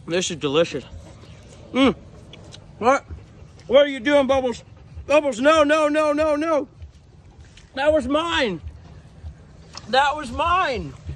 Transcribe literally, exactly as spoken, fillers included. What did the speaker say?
This is delicious. Mmm. What? What are you doing, Bubbles? Bubbles, no, no, no, no, no. That was mine. That was mine.